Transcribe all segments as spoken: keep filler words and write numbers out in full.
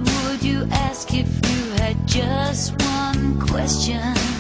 would you ask if you had just one question?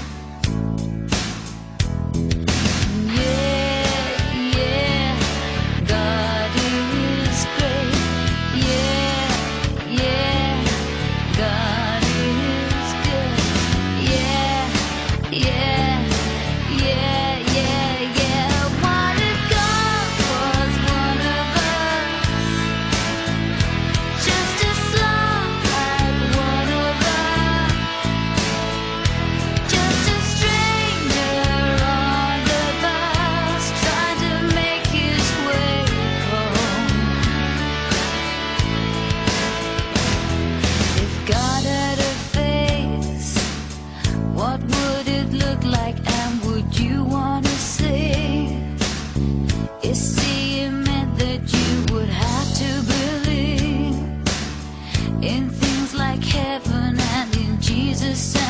What would it look like, and would you want to say? You see, it meant that you would have to believe in things like heaven and in Jesus.